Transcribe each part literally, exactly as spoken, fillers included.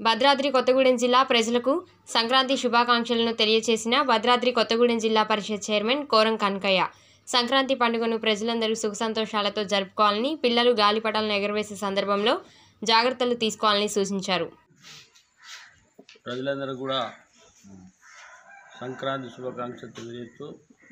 భద్రాద్రి కొత్తగూడెం జిల్లా ప్రజలకు సంక్రాంతి శుభాకాంక్షలను తెలియజేసిన భద్రాద్రి కొత్తగూడెం జిల్లా పరిషత్ చైర్మన్ కోరం కనకయ్య సంక్రాంతి పండుగను ప్రజలందరూ సుఖ సంతోషాలతో జరుపుకోవాలని, పిల్లలు గాలిపటాలను ఎగరవేసే సందర్భంలో జాగ్రత్తలు తీసుకోవాలని సూచించారు. ప్రజలందరూ కూడా సంక్రాంతి శుభాకాంక్షలు తెలియజేస్తూ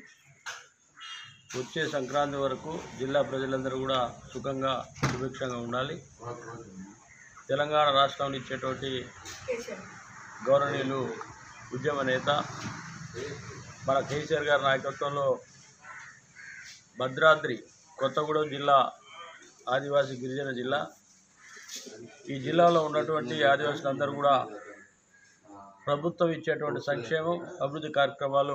వచ్చే సంక్రాంతి వరకు జిల్లా ప్రజలందరూ కూడా సుఖంగా సుభిక్షంగా ఉండాలి. తెలంగాణ రాష్ట్రంలో ఇచ్చేటువంటి గౌరవనీయులు ఉద్యమ నేత మన కేసీఆర్ గారి నాయకత్వంలో భద్రాద్రి కొత్తగూడెం జిల్లా ఆదివాసీ గిరిజన జిల్లా. ఈ జిల్లాలో ఉన్నటువంటి ఆదివాసులందరూ కూడా ప్రభుత్వం ఇచ్చేటువంటి సంక్షేమం అభివృద్ధి కార్యక్రమాలు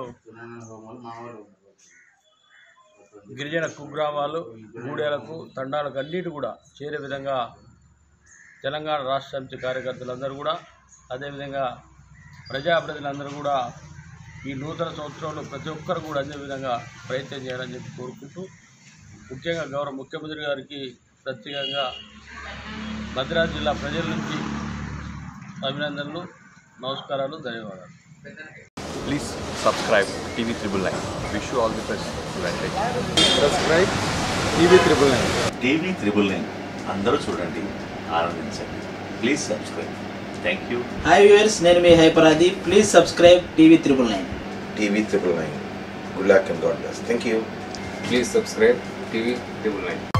గిరిజన కుగ్రామాలు గూడెలకు తండాలకు అన్నిటి కూడా చేరే విధంగా తెలంగాణ రాష్ట్ర సమితి కార్యకర్తలందరూ కూడా అదేవిధంగా ప్రజాప్రతినిధులందరూ కూడా ఈ నూతన సంవత్సరంలో ప్రతి ఒక్కరు కూడా అదే విధంగా ప్రయత్నం చేయాలని చెప్పి కోరుకుంటూ, ముఖ్యంగా గౌరవ ముఖ్యమంత్రి గారికి ప్రత్యేకంగా భద్రాద్రి జిల్లా ప్రజల నుంచి అభినందనలు, నమస్కారాలు, ధన్యవాదాలు. Please subscribe T V Triple Nine. Wish you all the best. Subscribe T V Triple Nine. T V Triple Nine. అందరూ చూడండి, ఆనందించండి. Please subscribe. Thank you. Hi viewers, నేను మీ హైపరాది. Please subscribe TV triple nine. TV triple nine. Good luck and God bless. Thank you. Please subscribe T V Triple Nine.